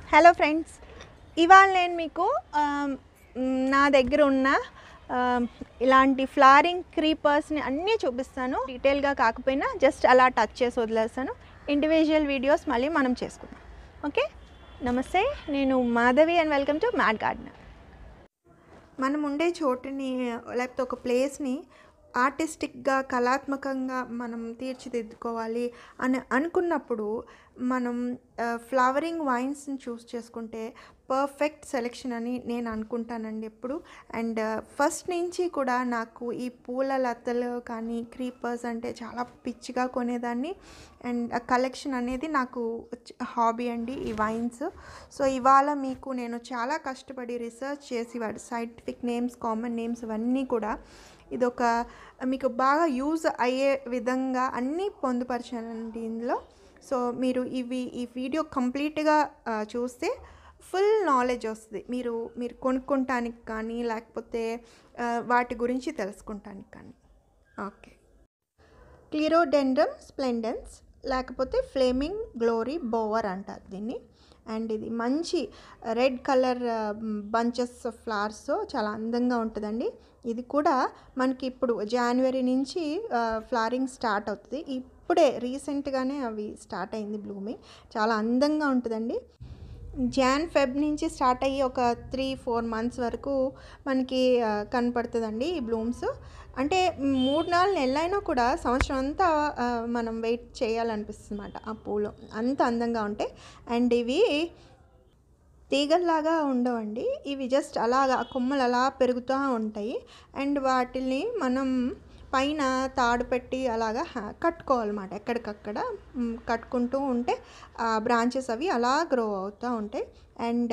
Hello friends, ఇవాళ నేను మీకు నా దగ్గర ఉన్న ఇలాంటి ఫ్లవరింగ్ క్రీపర్స్ని అన్నీ చూపిస్తాను. డీటెయిల్గా కాకపోయినా జస్ట్ అలా టచ్ చేసి వదిలేస్తాను. ఇండివిజువల్ వీడియోస్ మళ్ళీ మనం చేసుకుందాం. ఓకే, నమస్తే, నేను Madhavi and welcome to Mad Gardener. మనం ఉండే చోటుని లేకపోతే ఒక ప్లేస్ని ఆర్టిస్టిక్గా కళాత్మకంగా మనం తీర్చిదిద్దుకోవాలి అని అనుకున్నప్పుడు మనం ఫ్లవరింగ్ వైన్స్ని చూస్ చేసుకుంటే పర్ఫెక్ట్ సెలెక్షన్ అని నేను అనుకుంటానండి ఎప్పుడు. అండ్ ఫస్ట్ నుంచి కూడా నాకు ఈ పూల లతలు కానీ క్రీపర్స్ అంటే చాలా పిచ్చిగా కొనేదాన్ని. అండ్ కలెక్షన్ అనేది నాకు హాబీ అండి ఈ వైన్స్. సో ఇవాళ మీకు నేను చాలా కష్టపడి రీసెర్చ్ చేసి వాటి సైంటిఫిక్ నేమ్స్, కామన్ నేమ్స్ ఇవన్నీ కూడా ఇదొక మీకు బాగా యూజ్ అయ్యే విధంగా అన్నీ పొందుపరచానండి ఇందులో. సో మీరు ఈ వీడియో కంప్లీట్గా చూస్తే ఫుల్ నాలెడ్జ్ వస్తుంది. మీరు కొనుక్కోటానికి కానీ లేకపోతే వాటి గురించి తెలుసుకుంటానికి కానీ. ఓకే, క్లిరోడెండ్రమ్ స్ప్లెండెన్స్ లేకపోతే ఫ్లేమింగ్ గ్లోరీ బోవర్ అంటారు దీన్ని. అండ్ ఇది మంచి red colour bunches of flowers చాలా అందంగా ఉంటుందండి. ఇది కూడా మనకి ఇప్పుడు జనవరి నుంచి ఫ్లవరింగ్ స్టార్ట్ అవుతుంది. ఇప్పుడే రీసెంట్గానే అవి స్టార్ట్ అయింది బ్లూమింగ్. చాలా అందంగా ఉంటుందండి. ఫెబ్ నుంచి స్టార్ట్ అయ్యి ఒక 3-4 మంత్స్ వరకు మనకి కనపడుతుందండి ఈ బ్లూమ్స్. అంటే 3-4 నెలలైనా కూడా సంవత్సరం అంతా మనం వెయిట్ చేయాలనిపిస్తుంది అన్నమాట ఆ పూలు, అంత అందంగా ఉంటాయి. అండ్ ఇవి తీగల్లాగా ఉండవండి, ఇవి జస్ట్ అలాగా కొమ్మలు అలా పెరుగుతూ ఉంటాయి. అండ్ వాటిని మనం పైన తాడు పెట్టి అలాగా కట్టుకోవాలన్నమాట. ఎక్కడికక్కడ కట్టుకుంటూ ఉంటే ఆ బ్రాంచెస్ అవి అలా గ్రో అవుతూ ఉంటాయి. అండ్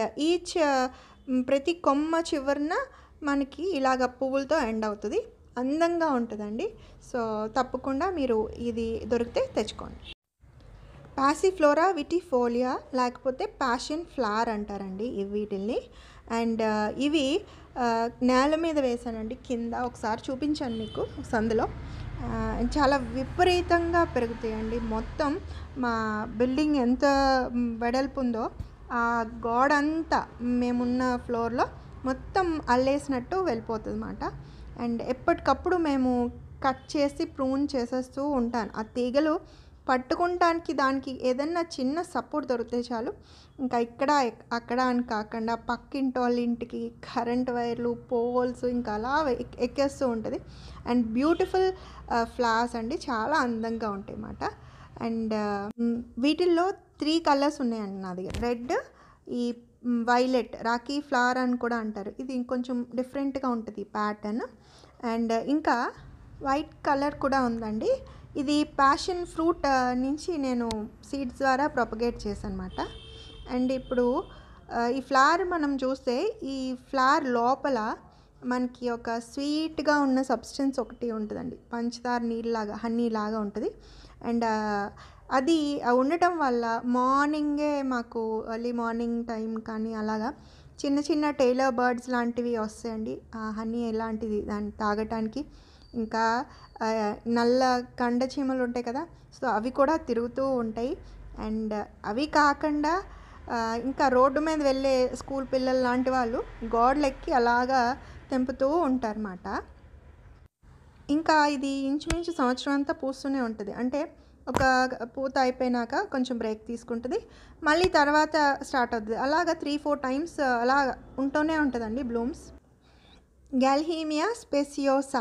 ప్రతి కొమ్మ చివరన మనకి ఇలాగ పువ్వులతో ఎండ్ అవుతుంది. అందంగా ఉంటుందండి. సో తప్పకుండా మీరు ఇది దొరికితే తెచ్చుకోండి. పాసిఫ్లోరా విటిఫోలియా లేకపోతే ప్యాషన్ ఫ్లవర్ అంటారండి వీటిల్ని. అండ్ ఇవి నేల మీద వేసానండి, కింద ఒకసారి చూపించాను మీకు సందులో. చాలా విపరీతంగా పెరుగుతాయండి. మొత్తం మా బిల్డింగ్ ఎంత వెడల్పు ఉందో ఆ గోడ అంతా మేమున్న ఫ్లోర్లో మొత్తం అల్లేసినట్టు వెళ్ళిపోతుంది అన్నమాట. అండ్ ఎప్పటికప్పుడు మేము కట్ చేసి ప్రూన్ చేసేస్తూ ఉంటాను. ఆ తీగలు పట్టుకుంటానికి దానికి ఏదన్నా చిన్న సపోర్ట్ దొరికితే చాలు, ఇంకా ఇక్కడ అక్కడ అని కాకుండా పక్కింటి వాళ్ళ ఇంటికి కరెంట్ వైర్లు, పోల్స్ ఇంకా అలా ఎక్కేస్తూ ఉంటుంది. అండ్ బ్యూటిఫుల్ ఫ్లవర్స్ అండి, చాలా అందంగా ఉంటాయి అన్నమాట. అండ్ వీటిల్లో 3 కలర్స్ ఉన్నాయండి నా దగ్గర. రెడ్, ఈ వైలెట్, రాకీ ఫ్లవర్ అని కూడా అంటారు. ఇది ఇంకొంచెం డిఫరెంట్గా ఉంటుంది ప్యాటర్న్. అండ్ ఇంకా వైట్ కలర్ కూడా ఉందండి. ఇది ప్యాషన్ ఫ్రూట్ నుంచి నేను సీడ్స్ ద్వారా ప్రొపగేట్ చేశాను అన్నమాట. అండ్ ఇప్పుడు ఈ ఫ్లవర్ మనం చూస్తే ఈ ఫ్లవర్ లోపల మనకి ఒక స్వీట్గా ఉన్న సబ్స్టెన్స్ ఒకటి ఉంటుందండి, పంచదార నీళ్ళలాగా, హనీ లాగా ఉంటుంది. అండ్ అది ఉండటం వల్ల మార్నింగే మాకు ఎర్లీ మార్నింగ్ టైం కానీ అలాగా చిన్న చిన్న టైలర్ బర్డ్స్ లాంటివి వస్తాయండి. హనీ ఇలాంటిది దాన్ని తాగటానికి. ఇంకా నల్ల కండ చీమలు ఉంటాయి కదా, సో అవి కూడా తిరుగుతూ ఉంటాయి. అండ్ అవి కాకుండా ఇంకా రోడ్డు మీద వెళ్ళే స్కూల్ పిల్లలు లాంటి వాళ్ళు గోడలెక్కి అలాగా తెంపుతూ ఉంటారన్నమాట. ఇంకా ఇది ఇంచుమించు సంవత్సరం అంతా పూస్తూనే ఉంటుంది. అంటే ఒక పూత అయిపోయినాక కొంచెం బ్రేక్ తీసుకుంటుంది, మళ్ళీ తర్వాత స్టార్ట్ అవుతుంది. అలాగా 3-4 టైమ్స్ అలా ఉంటూనే ఉంటుందండి బ్లూమ్స్. గ్యాల్హీమియా స్పెసియోసా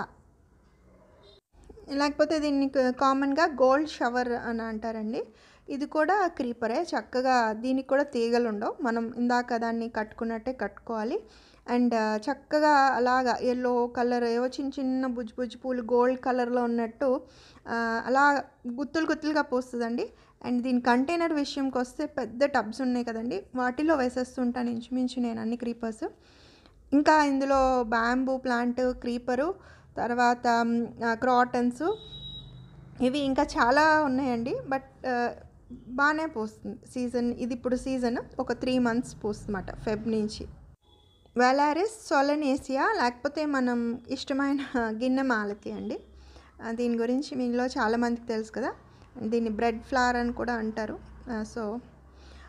లేకపోతే దీన్ని కామన్గా గోల్డ్ షవర్ అని అంటారండి. ఇది కూడా క్రీపరే. చక్కగా దీనికి కూడా తీగలు ఉండవు, మనం ఇందాక దాన్ని కట్టుకున్నట్టే కట్టుకోవాలి. అండ్ చక్కగా అలాగా ఎల్లో కలర్ ఏవో చిన్న చిన్న బుజ్జి బుజ్జి పూలు గోల్డ్ కలర్లో ఉన్నట్టు అలా గుత్తులు గుత్తులుగా పోస్తుందండి. అండ్ దీని కంటైనర్ విషయంకి వస్తే పెద్ద టబ్స్ ఉన్నాయి కదండి, వాటిలో వేసేస్తుంటాను ఇంచుమించు నేను అన్ని క్రీపర్స్. ఇంకా ఇందులో బ్యాంబూ ప్లాంట్, క్రీపరు, తర్వాత క్రాటన్స్, ఇవి ఇంకా చాలా ఉన్నాయండి. బట్ బాగానే పోస్తుంది సీజన్. ఇది ఇప్పుడు సీజన్ ఒక 3 మంత్స్ పోస్తుందన్నమాట, ఫెబ్ నుంచి. వెలారిస్ సోలనేసియా లేకపోతే మనం ఇష్టమైన గిన్నె మాలతి అండి. దీని గురించి మీలో చాలామందికి తెలుసు కదా. దీన్ని బ్రెడ్ ఫ్లవర్ అని కూడా అంటారు. సో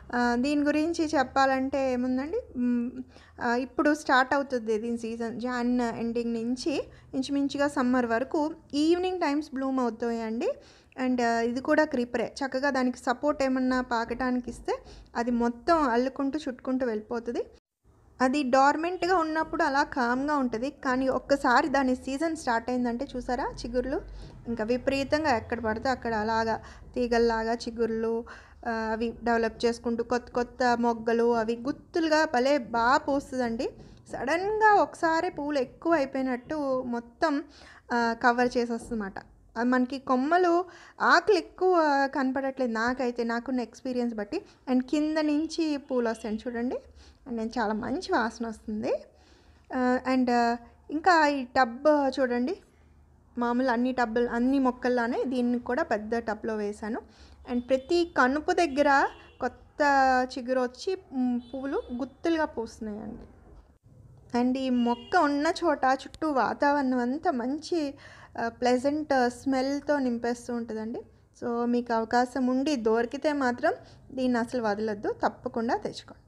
దీని గురించి చెప్పాలంటే ఏముందండి, ఇప్పుడు స్టార్ట్ అవుతుంది దీని సీజన్. జాన్ ఎండింగ్ నుంచి ఇంచుమించుగా సమ్మర్ వరకు ఈవినింగ్ టైమ్స్ బ్లూమ్ అవుతాయండి. అండ్ ఇది కూడా క్రీపరే. చక్కగా దానికి సపోర్ట్ ఏమన్నా పాకటానికి ఇస్తే అది మొత్తం అల్లుకుంటూ చుట్టుకుంటూ వెళ్ళిపోతుంది. అది డార్మెంట్గా ఉన్నప్పుడు అలా కామ్గా ఉంటుంది, కానీ ఒక్కసారి దాని సీజన్ స్టార్ట్ అయిందంటే చూసారా చిగుర్లు ఇంకా విపరీతంగా ఎక్కడ పడితే అక్కడ అలాగా తీగల్లాగా చిగుర్లు అవి డెవలప్ చేసుకుంటూ కొత్త కొత్త మొగ్గలు అవి గుత్తులుగా భలే బాగా పూస్తుందండి. సడన్గా ఒకసారి పూలు ఎక్కువ అయిపోయినట్టు మొత్తం కవర్ చేసేస్తుందన్నమాట. మనకి కొమ్మలు ఆకులు ఎక్కువ కనపడట్లేదు నాకైతే, నాకున్న ఎక్స్పీరియన్స్ బట్టి. అండ్ కింద నుంచి పూలు వస్తాయి చూడండి, అండ్ నేను చాలా మంచి వాసన వస్తుంది. అండ్ ఇంకా ఈ టబ్ చూడండి, మామూలు అన్ని మొక్కల్లానే దీన్ని కూడా పెద్ద టబ్లో వేశాను. అండ్ ప్రతి కనుపు దగ్గర కొత్త చిగురు వచ్చి పువ్వులు గుత్తులుగా పూస్తున్నాయండి. అండ్ ఈ మొక్క ఉన్న చోట చుట్టూ వాతావరణం అంతా మంచి ప్లెజెంట్ స్మెల్తో నింపేస్తూ ఉంటుందండి. సో మీకు అవకాశం ఉండి దొరికితే మాత్రం దీన్ని అసలు వదలొద్దు, తప్పకుండా తెచ్చుకోండి.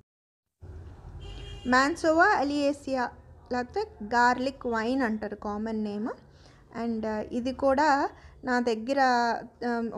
మాన్సోవా ఎలియేసియా లేకపోతే గార్లిక్ వైన్ అంటారు కామన్ నేమ్. అండ్ ఇది కూడా నా దగ్గర ఒక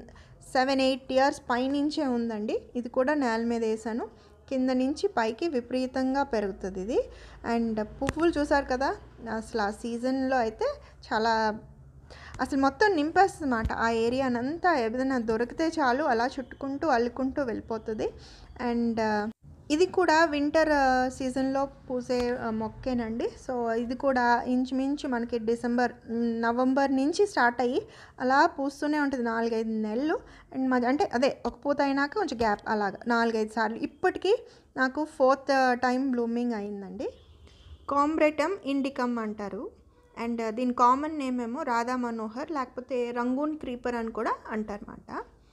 7-8 ఇయర్స్ పైనుంచే ఉందండి. ఇది కూడా నేల మీద వేసాను, కింద నుంచి పైకి విపరీతంగా పెరుగుతుంది ఇది. అండ్ పువ్వులు చూసారు కదా, అసలు ఆ సీజన్లో అయితే చాలా అసలు మొత్తం నింపేస్తుంది అన్నమాట ఆ ఏరియానంతా. ఏదైనా దొరికితే చాలు అలా చుట్టుకుంటూ అల్లుకుంటూ వెళ్ళిపోతుంది. అండ్ ఇది కూడా వింటర్ సీజన్లో పూసే మొక్కేనండి. సో ఇది కూడా ఇంచుమించు మనకి నవంబర్ నుంచి స్టార్ట్ అయ్యి అలా పూస్తూనే ఉంటుంది 4-5 నెలలు. అండ్ అంటే అదే ఒక పూత అయినాక కొంచెం గ్యాప్ అలాగా 4-5 సార్లు. ఇప్పటికీ నాకు 4th టైం బ్లూమింగ్ అయిందండి. కాంబ్రెటమ్ ఇండికమ్ అంటారు. అండ్ దీని కామన్ నేమ్ ఏమో రాధా మనోహర్ లేకపోతే రంగూన్ క్రీపర్ అని కూడా అంటారన్నమాట.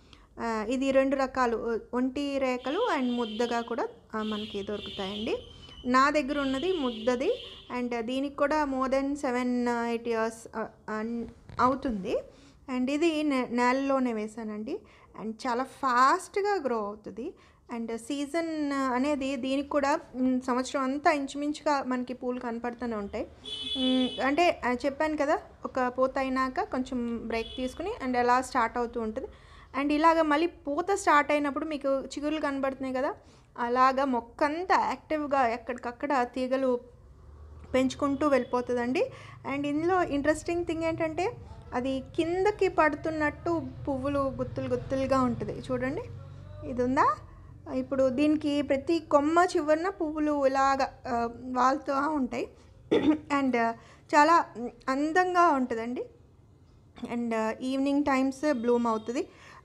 ఇది 2 రకాలు, ఒంటి రేఖలు అండ్ ముద్దగా కూడా మనకి దొరుకుతాయండి. నా దగ్గర ఉన్నది ముద్దది. అండ్ దీనికి కూడా మోర్ దెన్ 7-8 ఇయర్స్ అవుతుంది. అండ్ ఇది నేలలోనే వేసానండి. అండ్ చాలా ఫాస్ట్గా గ్రో అవుతుంది. అండ్ సీజన్ అనేది దీనికి కూడా సంవత్సరం అంతా ఇంచుమించుగా మనకి పూలు కనపడుతూనే ఉంటాయి. అంటే చెప్పాను కదా, ఒక పూత అయినాక కొంచెం బ్రేక్ తీసుకుని అండ్ అలా స్టార్ట్ అవుతూ ఉంటుంది. అండ్ ఇలాగ మళ్ళీ పూత స్టార్ట్ అయినప్పుడు మీకు చిగుర్లు కనబడుతున్నాయి కదా, అలాగా మొక్కంతా యాక్టివ్గా ఎక్కడికక్కడ తీగలు పెంచుకుంటూ వెళ్ళిపోతుందండి. అండ్ ఇందులో ఇంట్రెస్టింగ్ థింగ్ ఏంటంటే అది కిందకి పడుతున్నట్టు పువ్వులు గుత్తులు గుత్తులుగా ఉంటుంది చూడండి, ఇది ఉందా. ఇప్పుడు దీనికి ప్రతి కొమ్మ చివరన పువ్వులు ఇలాగ వాలుతూ ఉంటాయి. అండ్ చాలా అందంగా ఉంటుందండి. అండ్ ఈవినింగ్ టైమ్స్ బ్లూమ్ అవుతుంది.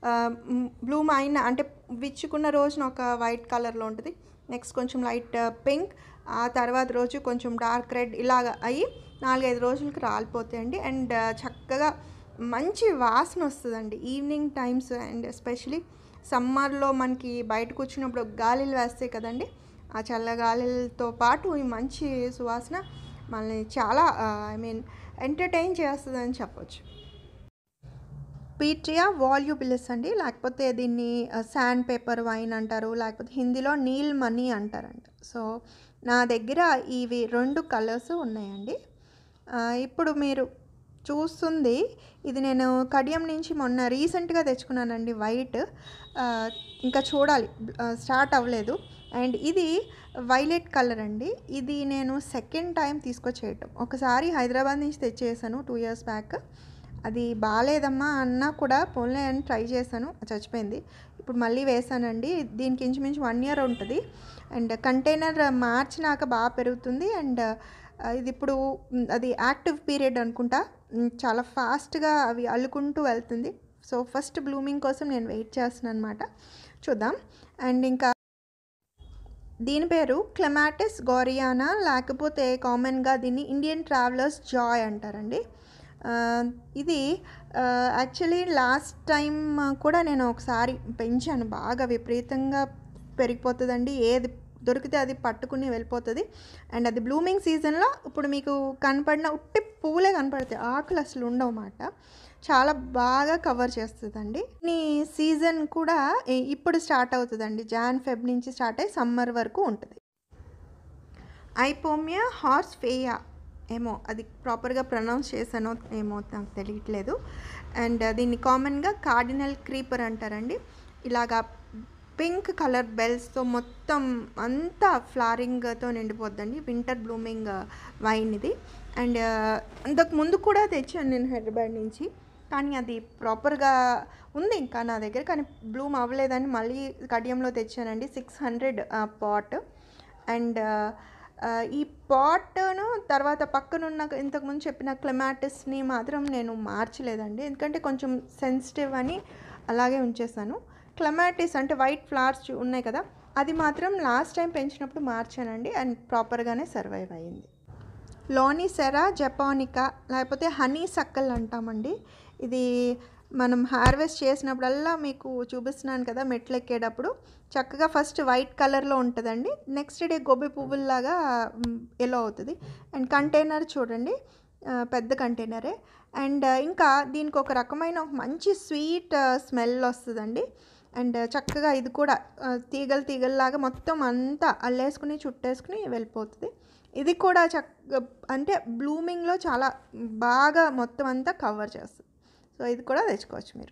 బ్లూమ్ అయిన అంటే విచ్చుకున్న రోజున ఒక వైట్ కలర్లో ఉంటుంది, నెక్స్ట్ కొంచెం లైట్ పింక్, ఆ తర్వాత రోజు కొంచెం డార్క్ రెడ్ ఇలాగ అయ్యి 4-5 రోజులకి రాలిపోతాయండి. అండ్ చక్కగా మంచి వాసన వస్తుందండి ఈవినింగ్ టైమ్స్. అండ్ ఎస్పెషలీ సమ్మర్లో మనకి బయట కూర్చున్నప్పుడు గాలిలు వేస్తాయి కదండి, ఆ చల్లగాలితో పాటు ఈ మంచి సువాసన మనల్ని చాలా ఎంటర్టైన్ చేస్తుందని చెప్పొచ్చు. పీట్రియా వాల్యూబిలిస్ అండి, లేకపోతే దీన్ని శాండ్ పేపర్ వైన్ అంటారు, లేకపోతే హిందీలో నీల్ మనీ అంటారంట. సో నా దగ్గర ఇవి 2 కలర్స్ ఉన్నాయండి. ఇప్పుడు మీరు చూస్తుంది ఇది నేను కడియం నుంచి మొన్న రీసెంట్గా తెచ్చుకున్నానండి, వైట్. ఇంకా చూడాలి, స్టార్ట్ అవ్వలేదు. అండ్ ఇది వైలెట్ కలర్ అండి. ఇది నేను సెకండ్ టైం తీసుకొచ్చేయటం. ఒకసారి హైదరాబాద్ నుంచి తెచ్చేసాను 2 ఇయర్స్ బ్యాక్. అది బాగాలేదమ్మా అన్నా కూడా పోన్లే అని ట్రై చేశాను, చచ్చిపోయింది. ఇప్పుడు మళ్ళీ వేసానండి. దీనికి ఇంచుమించు 1 ఇయర్ ఉంటుంది. అండ్ కంటైనర్ మార్చినాక బాగా పెరుగుతుంది. అండ్ ఇది ఇప్పుడు అది యాక్టివ్ పీరియడ్ అనుకుంటా, చాలా ఫాస్ట్గా అవి అల్లుకుంటూ వెళ్తుంది. సో ఫస్ట్ బ్లూమింగ్ కోసం నేను వెయిట్ చేస్తున్నాను అనమాట, చూద్దాం. అండ్ ఇంకా దీని పేరు క్లెమాటిస్ గోరియానా, లేకపోతే కామన్గా దీన్ని ఇండియన్ ట్రావెలర్స్ జాయ్ అంటారండి. ఇది యాక్చువల్లీ లాస్ట్ టైం కూడా నేను ఒకసారి పెంచాను, బాగా విపరీతంగా పెరిగిపోతుందండి. ఏది దొరికితే అది పట్టుకుని వెళ్ళిపోతుంది. అండ్ అది బ్లూమింగ్ సీజన్లో ఇప్పుడు మీకు కనపడిన ఉట్టి పువ్వులే కనపడతాయి, ఆకులు అసలు ఉండవన్నమాట. చాలా బాగా కవర్ చేస్తుందండి. ఈ సీజన్ కూడా ఇప్పుడు స్టార్ట్ అవుతుందండి, జాన్ ఫెబ్ నుంచి స్టార్ట్ అయ్యి సమ్మర్ వరకు ఉంటుంది. ఐపోమియా హార్స్ఫేయా ఏమో అది ప్రాపర్గా ప్రొనౌన్స్ చేశానో ఏమో నాకు తెలియట్లేదు. అండ్ దీన్ని కామన్గా కార్డినల్ క్రీపర్ అంటారండి. ఇలాగా పింక్ కలర్ బెల్స్తో మొత్తం అంతా ఫ్లవరింగ్తో నిండిపోద్దండి. వింటర్ బ్లూమింగ్ వైన్ ఇది. అండ్ అంతకు ముందు కూడా తెచ్చాను నేను హైదరాబాద్ నుంచి, కానీ అది ప్రాపర్గా ఉంది ఇంకా నా దగ్గర, కానీ బ్లూమ్ అవ్వలేదని మళ్ళీ కడియంలో తెచ్చానండి. 600 పాట్. అండ్ ఈ పాట్ను తర్వాత పక్కనున్న ఇంతకుముందు చెప్పిన క్లెమాటిస్ని మాత్రం నేను మార్చలేదండి, ఎందుకంటే కొంచెం సెన్సిటివ్ అని అలాగే ఉంచేసాను. క్లెమాటిస్ అంటే వైట్ ఫ్లవర్స్ ఉన్నాయి కదా, అది మాత్రం లాస్ట్ టైం పెంచినప్పుడు మార్చానండి, అండ్ ప్రాపర్గానే సర్వైవ్ అయ్యింది. లోనిసెరా జపానికా లేకపోతే హనీ సక్కల్ అంటామండి. ఇది మనం హార్వెస్ట్ చేసినప్పుడల్లా మీకు చూపిస్తున్నాను కదా, మెట్లు ఎక్కేటప్పుడు చక్కగా ఫస్ట్ వైట్ కలర్లో ఉంటుందండి, నెక్స్ట్ డే గొబ్బి పువ్వుల్లాగా ఎల్లో అవుతుంది. అండ్ కంటైనర్ చూడండి, పెద్ద కంటైనరే. అండ్ ఇంకా దీనికి ఒక రకమైన మంచి స్వీట్ స్మెల్ వస్తుందండి. అండ్ చక్కగా ఇది కూడా తీగల్లాగా మొత్తం అంతా అల్లేసుకుని చుట్టేసుకుని వెళ్ళిపోతుంది. ఇది కూడా అంటే బ్లూమింగ్లో చాలా బాగా మొత్తం అంతా కవర్ చేస్తుంది. సో ఇది కూడా తెచ్చుకోవచ్చు మీరు.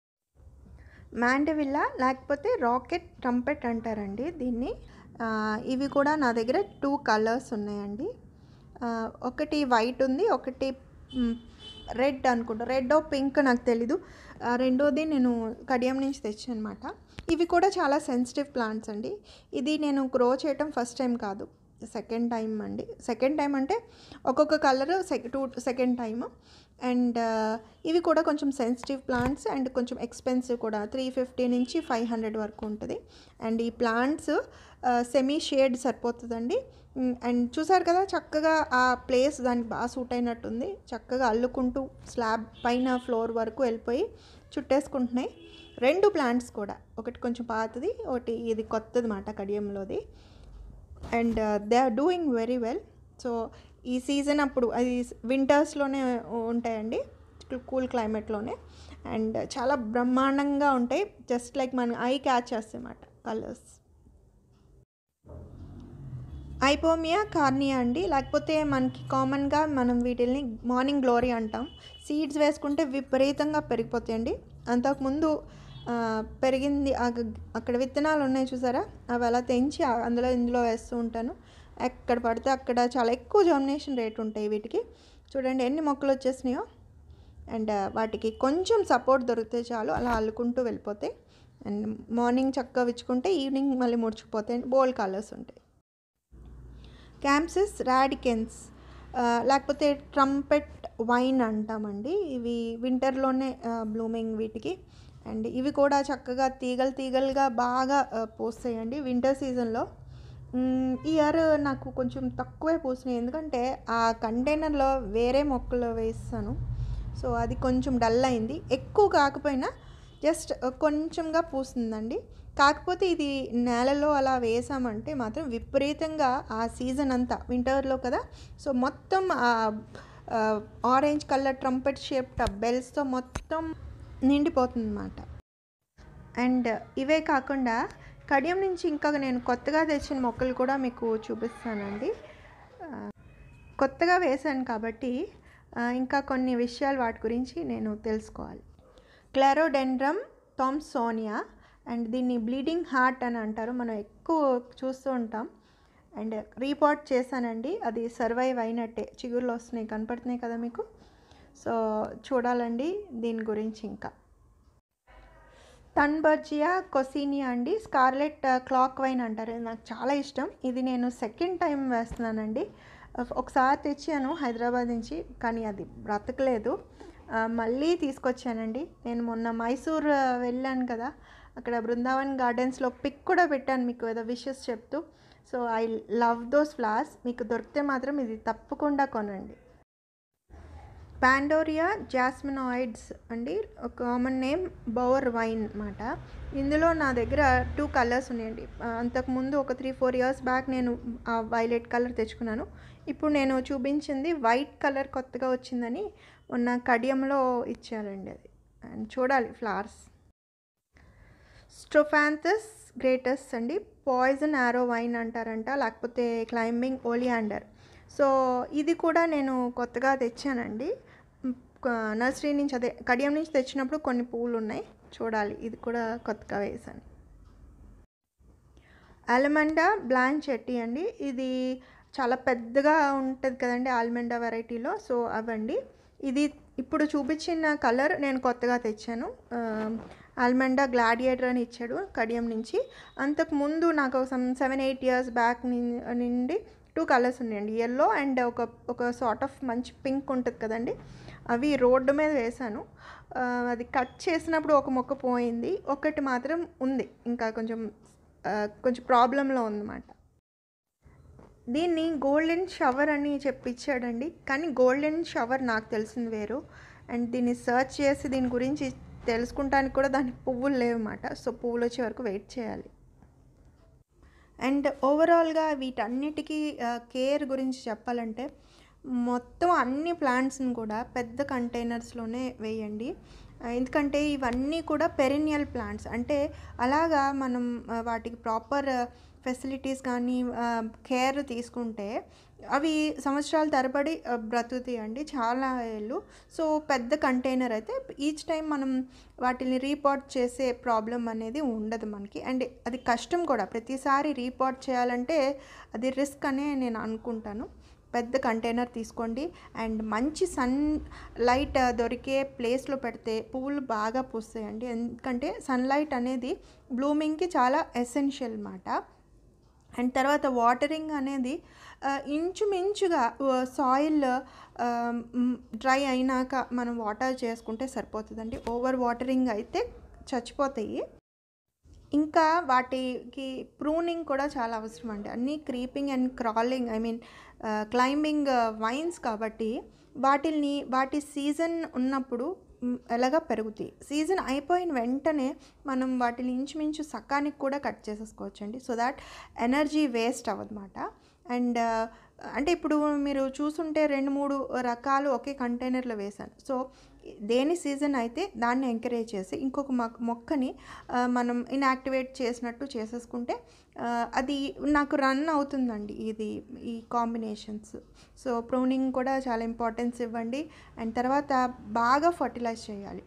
మ్యాండవిల్లా లేకపోతే రాకెట్ ట్రంపెట్ అంటారండి దీన్ని. ఇవి కూడా నా దగ్గర 2 కలర్స్ ఉన్నాయండి. ఒకటి వైట్ ఉంది, ఒకటి రెడ్ అనుకుంటా, రెడ్ పింక్ నాకు తెలీదు. రెండోది నేను కడియం నుంచి తెచ్చాను అనమాట. ఇవి కూడా చాలా సెన్సిటివ్ ప్లాంట్స్ అండి. ఇది నేను గ్రో చేయటం ఫస్ట్ టైం కాదు, సెకండ్ టైం అండి. సెకండ్ టైం అంటే ఒక్కొక్క కలర్ సెకండ్ టైమ్. అండ్ ఇవి కూడా కొంచెం సెన్సిటివ్ ప్లాంట్స్ అండ్ కొంచెం ఎక్స్పెన్సివ్ కూడా, 350 నుంచి 500 వరకు ఉంటుంది. అండ్ ఈ ప్లాంట్స్ సెమీ షేడ్ సరిపోతుందండి. అండ్ చూసారు కదా చక్కగా ఆ ప్లేస్ దానికి బాగా సూట్ అయినట్టుంది, చక్కగా అల్లుకుంటూ స్లాబ్ పైన ఫ్లోర్ వరకు వెళ్ళిపోయి చుట్టేసుకుంటున్నాయి. 2 ప్లాంట్స్ కూడా, ఒకటి కొంచెం పాతది, ఒకటి ఇది కొత్తది మాట కడియంలోది. And they are doing very well. So ఈ సీజన్ అప్పుడు అది వింటర్స్లోనే ఉంటాయండి, కూల్ క్లైమేట్లోనే. అండ్ చాలా బ్రహ్మాండంగా ఉంటాయి, జస్ట్ లైక్ మన ఐ క్యాచ్ చేస్తాయి అన్నమాట కలర్స్. ఐపోమియా కార్నియా అండి, లేకపోతే మనకి కామన్గా మనం వీటిల్ని మార్నింగ్ గ్లోరీ అంటాం. సీడ్స్ వేసుకుంటే విపరీతంగా పెరిగిపోతాయండి. అంతకుముందు పెరిగింది అక్కడ విత్తనాలు ఉన్నాయి చూసారా, అవి అలా తెంచి ఇందులో వేస్తూ ఉంటాను. ఎక్కడ పడితే అక్కడ చాలా ఎక్కువ జర్మినేషన్ రేట్ ఉంటాయి వీటికి. చూడండి ఎన్ని మొక్కలు వచ్చేసినాయో. అండ్ వాటికి కొంచెం సపోర్ట్ దొరికితే చాలు, అలా అల్లుకుంటూ వెళ్ళిపోతాయి. అండ్ మార్నింగ్ చక్కగా విచ్చుకుంటే ఈవినింగ్ మళ్ళీ ముడిచిపోతాయి. బోల్డ్ కలర్స్ ఉంటాయి. క్యాంప్సిస్ రాడికెన్స్ లేకపోతే ట్రంపెట్ వైన్ అంటామండి. ఇవి వింటర్లోనే బ్లూమింగ్ వీటికి. అండ్ ఇవి కూడా చక్కగా తీగలుగా బాగా పూస్తాయండి వింటర్ సీజన్లో. ఈ ఇయర్ నాకు కొంచెం తక్కువే పూసినాయి, ఎందుకంటే ఆ కంటైనర్లో వేరే మొక్కలు వేస్తాను, సో అది కొంచెం డల్ అయింది. ఎక్కువ కాకపోయినా జస్ట్ కొంచెంగా పూస్తుందండి. కాకపోతే ఇది నేలలో అలా వేసామంటే మాత్రం విపరీతంగా ఆ సీజన్ అంతా వింటర్లో కదా, సో మొత్తం ఆరెంజ్ కలర్ ట్రంపెట్ షేప్ బెల్స్తో మొత్తం నిండిపోతుంది అన్నమాట. అండ్ ఇవే కాకుండా కడియం నుంచి ఇంకా నేను కొత్తగా తెచ్చిన మొక్కలు కూడా మీకు చూపిస్తానండి. కొత్తగా వేశాను కాబట్టి ఇంకా కొన్ని విషయాలు వాటి గురించి నేను తెలుసుకోవాలి. క్లెరోడెండ్రమ్ థామ్సోనియా, అండ్ దీన్ని బ్లీడింగ్ హార్ట్ అని అంటారు, మనం ఎక్కువ చూస్తూ ఉంటాం. అండ్ రీపాట్ చేశానండి, అది సర్వైవ్ అయినట్టే, చిగుర్లు వస్తున్నాయి కనపడుతున్నాయి కదా మీకు. సో చూడాలండి దీని గురించి. ఇంకా టన్బర్జియా కొసీనియా అండి, స్కార్లెట్ క్లాక్ వైన్ అంటారు, ఇది నాకు చాలా ఇష్టం. ఇది నేను సెకండ్ టైం వేస్తున్నానండి. ఒకసారి తెచ్చాను హైదరాబాద్ నుంచి, కానీ అది బ్రతకలేదు, మళ్ళీ తీసుకొచ్చానండి. నేను మొన్న మైసూర్ వెళ్ళాను కదా, అక్కడ బృందావన్ గార్డెన్స్లో పిక్ కూడా పెట్టాను మీకు ఏదో విషెస్ చెప్తూ. So I love those flowers. మీకు దొరికితే మాత్రం ఇది తప్పకుండా కొనండి. పాండోరియా జాస్మినాయిడ్స్ అండి, ఒక కామన్ నేమ్ బౌర్ వైన్ అనమాట. ఇందులో నా దగ్గర 2 కలర్స్ ఉన్నాయండి. అంతకుముందు ఒక 3-4 ఇయర్స్ బ్యాక్ నేను వైలెట్ కలర్ తెచ్చుకున్నాను. ఇప్పుడు నేను చూపించింది వైట్ కలర్ కొత్తగా వచ్చిందని మొన్న కడియంలో ఇచ్చారండి అది. అండ్ చూడాలి ఫ్లవర్స్. స్ట్రోఫాంథస్ గ్రేటస్ అండి, పాయిజన్ యారో వైన్ అంటారంట, లేకపోతే క్లైంబింగ్ ఓలియాండర్. సో ఇది కూడా నేను కొత్తగా తెచ్చానండి. నర్సరీ నుంచి, అదే కడియం నుంచి తెచ్చినప్పుడు కొన్ని పువ్వులు ఉన్నాయి, చూడాలి. ఇది కూడా కొత్తగా వేసాను. ఆల్మండా బ్లాంచెట్టి అండి, ఇది చాలా పెద్దగా ఉంటుంది కదండి ఆల్మండా వెరైటీలో. సో అవండి, ఇది ఇప్పుడు చూపించిన కలర్ నేను కొత్తగా తెచ్చాను. ఆల్మండా గ్లాడియేటర్ అని ఇచ్చాడు కడియం నుంచి. అంతకుముందు నాకు 7-8 ఇయర్స్ బ్యాక్ నుండి 2 కలర్స్ ఉన్నాయండి, ఎల్లో అండ్ ఒక సార్ట్ ఆఫ్ మంచి పింక్ ఉంటుంది కదండి, అవి రోడ్డు మీద వేశాను. అది కట్ చేసినప్పుడు ఒక మొక్క పోయింది, ఒకటి మాత్రం ఉంది, ఇంకా కొంచెం ప్రాబ్లంలో ఉందన్నమాట. దీన్ని గోల్డెన్ షవర్ అని చెప్పించాడండి, కానీ గోల్డెన్ షవర్ నాకు తెలిసింది వేరు. అండ్ దీన్ని సర్చ్ చేసి దీని గురించి తెలుసుకుంటానికి కూడా దానికి పువ్వులు లేవన్నమాట. సో పువ్వులు వచ్చే వరకు వెయిట్ చేయాలి. అండ్ ఓవరాల్గా వీటన్నిటికీ కేర్ గురించి చెప్పాలంటే, మొత్తం అన్ని ప్లాంట్స్ని కూడా పెద్ద కంటైనర్స్లోనే వేయండి. ఎందుకంటే ఇవన్నీ కూడా పెరినియల్ ప్లాంట్స్, అంటే అలాగా మనం వాటికి ప్రాపర్ ఫెసిలిటీస్ కానీ కేర్ తీసుకుంటే అవి సంవత్సరాల తరబడి బ్రతుకుతాయండి, చాలా ఏళ్ళు. సో పెద్ద కంటైనర్ అయితే ఈచ్ టైం మనం వాటిని రీపాట్ చేసే ప్రాబ్లం అనేది ఉండదు మనకి. అండ్ అది కష్టం కూడా, ప్రతిసారి రీపాట్ చేయాలంటే అది రిస్క్ అనే నేను అనుకుంటాను. పెద్ద కంటైనర్ తీసుకోండి అండ్ మంచి సన్ లైట్ దొరికే ప్లేస్లో పెడితే పువ్వులు బాగా పూస్తాయండి. ఎందుకంటే సన్లైట్ అనేది బ్లూమింగ్కి చాలా ఎసెన్షియల్ అన్నమాట. అండ్ తర్వాత వాటరింగ్ అనేది ఇంచుమించుగా సాయిల్ డ్రై అయినాక మనం వాటర్ చేసుకుంటే సరిపోతుందండి. ఓవర్ వాటరింగ్ అయితే చచ్చిపోతాయి. ఇంకా వాటికి ప్రూనింగ్ కూడా చాలా అవసరం అండి. అన్నీ creeping and crawling, climbing vines కాబట్టి వాటి సీజన్ ఉన్నప్పుడు ఎలాగా పెరుగుతాయి. సీజన్ అయిపోయిన వెంటనే మనం వాటిని ఇంచుమించు సకానికి కూడా కట్ చేసేసుకోవచ్చండి, సో దాట్ ఎనర్జీ వేస్ట్ అవ్వదన్నమాట. అండ్ అంటే ఇప్పుడు మీరు చూసుంటే 2-3 రకాలు ఒకే కంటైనర్లో వేశాను. సో దేని సీజన్ అయితే దాన్ని ఎంకరేజ్ చేసి ఇంకొక మొక్కని మనం ఇన్యాక్టివేట్ చేసినట్టు చేసేసుకుంటే అది నాకు రన్ అవుతుందండి ఈ కాంబినేషన్స్. సో ప్రూనింగ్ కూడా చాలా ఇంపార్టెన్స్ ఇవ్వండి. అండ్ తర్వాత బాగా ఫర్టిలైజ్ చేయాలి.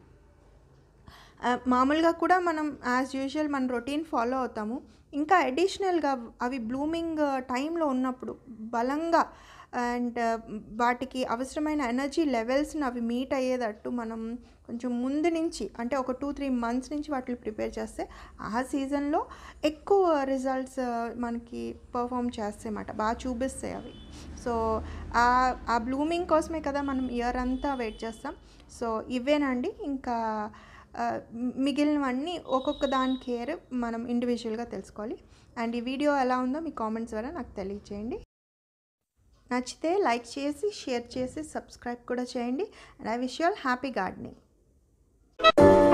మామూలుగా కూడా మనం యాజ్ యూజువల్ మన రొటీన్ ఫాలో అవుతాము. ఇంకా అడిషనల్గా అవి బ్లూమింగ్ టైంలో ఉన్నప్పుడు బలంగా అండ్ వాటికి అవసరమైన ఎనర్జీ లెవెల్స్ని అవి మీట్ అయ్యేటట్టు మనం కొంచెం ముందు నుంచి, అంటే ఒక 2-3 మంత్స్ నుంచి వాటిని ప్రిపేర్ చేస్తే ఆ సీజన్లో ఎక్కువ రిజల్ట్స్ మనకి పర్ఫామ్ చేస్తాయి అన్నమాట, బాగా చూపిస్తాయి అవి. సో ఆ బ్లూమింగ్ కోసమే కదా మనం ఇయర్ అంతా వెయిట్ చేస్తాం. సో ఇవేనండి, ఇంకా మిగిలినవన్నీ ఒక్కొక్క దాని కేర్ మనం ఇండివిజువల్గా తెలుసుకోవాలి. అండ్ ఈ వీడియో ఎలా ఉందో మీ కామెంట్స్ ద్వారా నాకు తెలియజేయండి. నచ్చితే లైక్ చేసి, షేర్ చేసి, సబ్స్క్రైబ్ కూడా చేయండి. And I wish you all happy gardening.